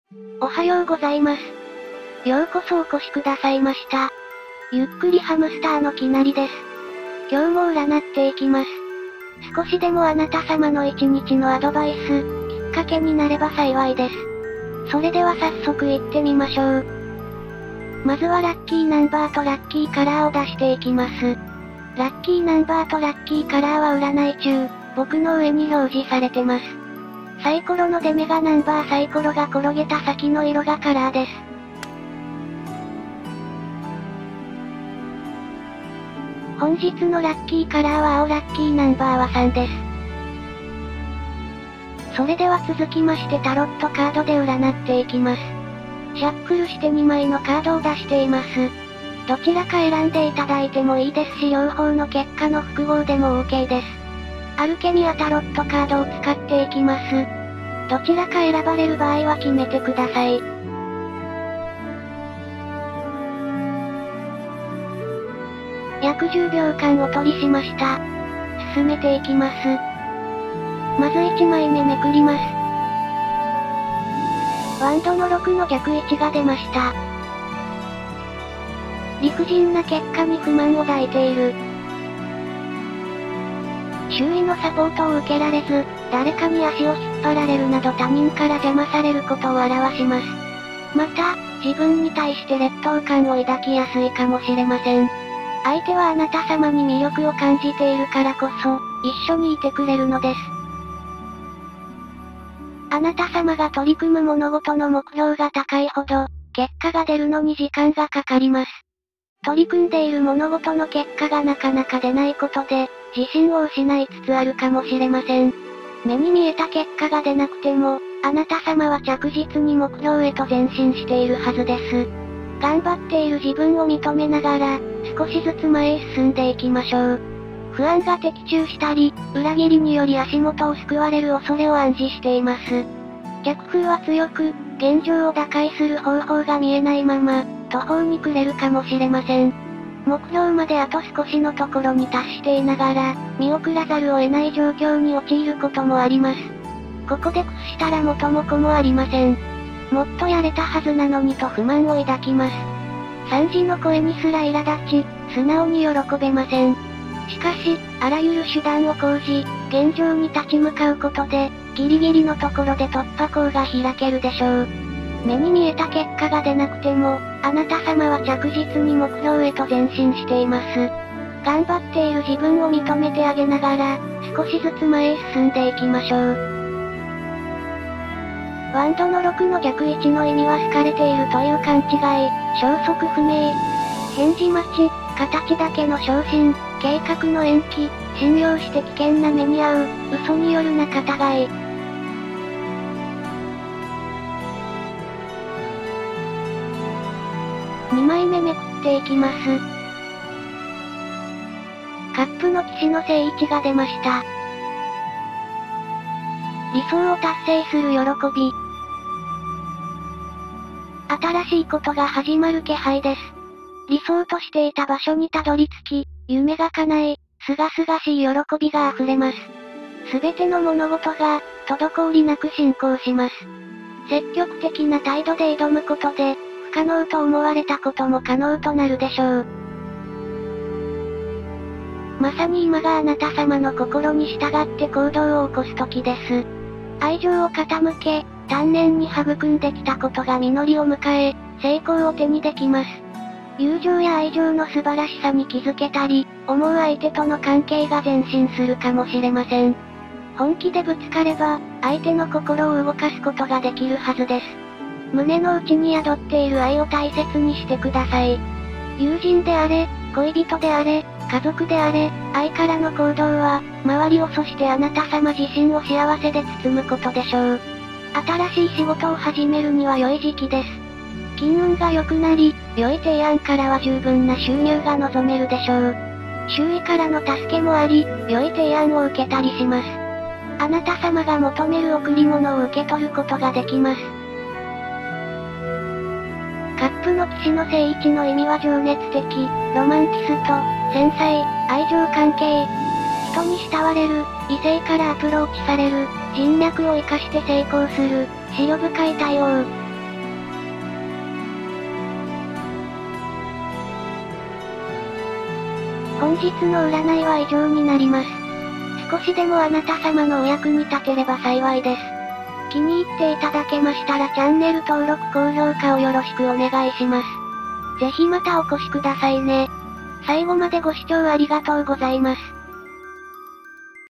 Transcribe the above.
おはようございます。ようこそお越しくださいました。ゆっくりハムスターのきなりです。今日も占っていきます。少しでもあなた様の一日のアドバイス、きっかけになれば幸いです。それでは早速行ってみましょう。まずはラッキーナンバーとラッキーカラーを出していきます。ラッキーナンバーとラッキーカラーは占い中、僕の上に表示されてます。サイコロの出目がナンバー、サイコロが転げた先の色がカラーです。本日のラッキーカラーは青、ラッキーナンバーは3です。それでは続きましてタロットカードで占っていきます。シャッフルして2枚のカードを出しています。どちらか選んでいただいてもいいですし両方の結果の複合でも OK です。アルケミアタロットカードを使っていきます。どちらか選ばれる場合は決めてください。約10秒間お取りしました。進めていきます。まず1枚目めくります。ワンドの6の逆位置が出ました。理不尽な結果に不満を抱いている。周囲のサポートを受けられず、誰かに足を引っ張られるなど他人から邪魔されることを表します。また、自分に対して劣等感を抱きやすいかもしれません。相手はあなた様に魅力を感じているからこそ、一緒にいてくれるのです。あなた様が取り組む物事の目標が高いほど、結果が出るのに時間がかかります。取り組んでいる物事の結果がなかなか出ないことで、自信を失いつつあるかもしれません。目に見えた結果が出なくても、あなた様は着実に目標へと前進しているはずです。頑張っている自分を認めながら、少しずつ前へ進んでいきましょう。不安が的中したり、裏切りにより足元を救われる恐れを暗示しています。逆風は強く、現状を打開する方法が見えないまま、途方に暮れるかもしれません。目標まであと少しのところに達していながら、見送らざるを得ない状況に陥ることもあります。ここで屈したら元も子もありません。もっとやれたはずなのにと不満を抱きます。3時の声にすら苛立ち、素直に喜べません。しかし、あらゆる手段を講じ、現状に立ち向かうことで、ギリギリのところで突破口が開けるでしょう。目に見えた結果が出なくても、あなた様は着実に目標へと前進しています。頑張っている自分を認めてあげながら、少しずつ前へ進んでいきましょう。ワンドの6の逆位置の意味は好かれているという勘違い、消息不明。返事待ち、形だけの昇進、計画の延期、信用して危険な目に遭う、嘘による仲違い。2枚目めくっていきます。カップの騎士の正位置が出ました。理想を達成する喜び。新しいことが始まる気配です。理想としていた場所にたどり着き、夢が叶い、すがすがしい喜びが溢れます。すべての物事が、滞りなく進行します。積極的な態度で挑むことで、不可能と思われたことも可能となるでしょう。まさに今があなた様の心に従って行動を起こす時です。愛情を傾け、丹念に育んできたことが実りを迎え、成功を手にできます。友情や愛情の素晴らしさに気づけたり、思う相手との関係が前進するかもしれません。本気でぶつかれば、相手の心を動かすことができるはずです。胸の内に宿っている愛を大切にしてください。友人であれ、恋人であれ、家族であれ、愛からの行動は、周りをそしてあなた様自身を幸せで包むことでしょう。新しい仕事を始めるには良い時期です。金運が良くなり、良い提案からは十分な収入が望めるでしょう。周囲からの助けもあり、良い提案を受けたりします。あなた様が求める贈り物を受け取ることができます。カップの騎士の正位置の意味は情熱的、ロマンティスト、繊細、愛情関係。人に慕われる、異性からアプローチされる、人脈を活かして成功する、思慮深い対応。 本日の占いは以上になります。少しでもあなた様のお役に立てれば幸いです。気に入っていただけましたらチャンネル登録高評価をよろしくお願いします。ぜひまたお越しくださいね。最後までご視聴ありがとうございます。